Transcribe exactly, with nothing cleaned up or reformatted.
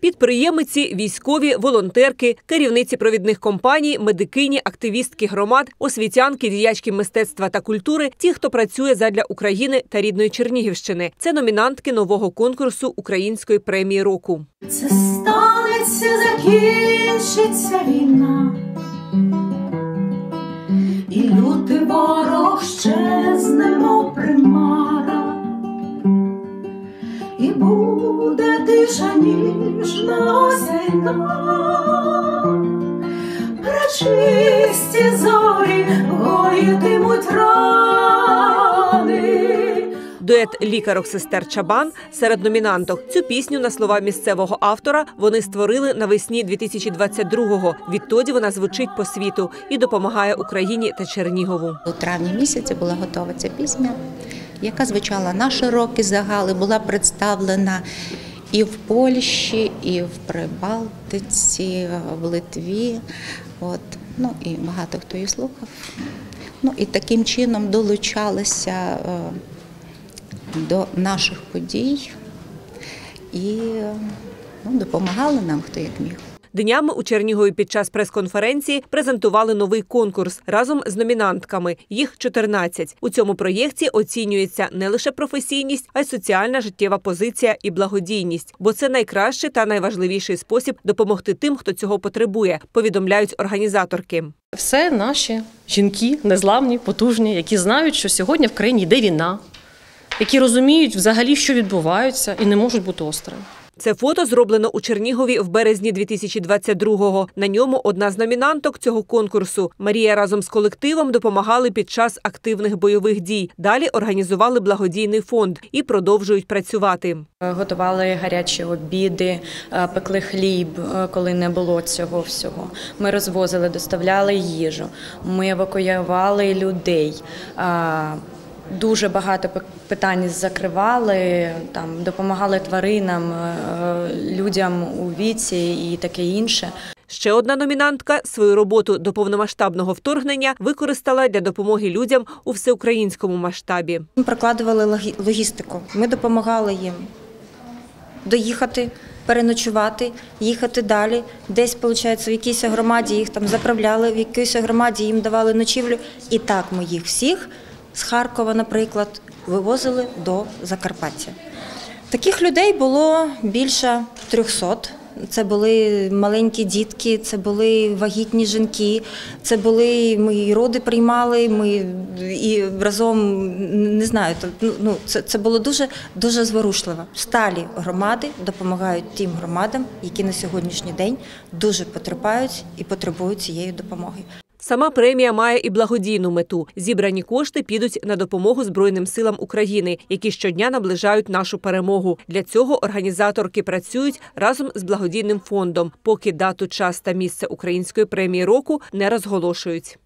Підприємиці, військові, волонтерки, керівниці провідних компаній, медикині, активістки громад, освітянки, діячки мистецтва та культури – ті, хто працює задля України та рідної Чернігівщини. Це номінантки нового конкурсу Української премії року. Це станеться, закінчиться війна, і лютий ворог щезне, мов примара, і буде тиша ніжна осінна, пречисті зорі гоїтимуть рани. Дует лікарок-сестер Чабан серед номінанток. Цю пісню на слова місцевого автора вони створили навесні дві тисячі двадцять другого. Відтоді вона звучить по світу і допомагає Україні та Чернігову. У травні місяці була готова ця пісня, яка звучала на широкі загали, була представлена і в Польщі, і в Прибалтиці, в Литві. От. Ну, і багато хто її слухав. Ну, і таким чином долучалися до наших подій і ну, допомагали нам, хто як міг. Днями у Чернігові під час прес-конференції презентували новий конкурс разом з номінантками. Їх чотирнадцять. У цьому проєкті оцінюється не лише професійність, а й соціальна життєва позиція і благодійність. Бо це найкращий та найважливіший спосіб допомогти тим, хто цього потребує, повідомляють організаторки. Все наші жінки, незламні, потужні, які знають, що сьогодні в країні йде війна, які розуміють взагалі, що відбувається і не можуть бути осторонь. Це фото зроблено у Чернігові в березні дві тисячі двадцять другого. На ньому одна з номінанток цього конкурсу. Марія разом з колективом допомагали під час активних бойових дій. Далі організували благодійний фонд і продовжують працювати. Готували гарячі обіди, пекли хліб, коли не було цього всього. Ми розвозили, доставляли їжу, ми евакуювали людей. Дуже багато питань закривали, там, допомагали тваринам, людям у віці і таке інше. Ще одна номінантка свою роботу до повномасштабного вторгнення використала для допомоги людям у всеукраїнському масштабі. Ми прокладували логістику, ми допомагали їм доїхати, переночувати, їхати далі. Десь, виходить, в якійсь громаді їх там заправляли, в якійсь громаді їм давали ночівлю. І так ми їх всіх з Харкова, наприклад, вивозили до Закарпаття. Таких людей було більше трьохсот. Це були маленькі дітки, це були вагітні жінки, це були, ми і роди приймали, ми і разом, не знаю, ну, це, це було дуже, дуже зворушливо. Сталі громади допомагають тим громадам, які на сьогоднішній день дуже потерпають і потребують цієї допомоги. Сама премія має і благодійну мету. Зібрані кошти підуть на допомогу Збройним силам України, які щодня наближають нашу перемогу. Для цього організаторки працюють разом з благодійним фондом, поки дату, час та місце Української премії року не розголошують.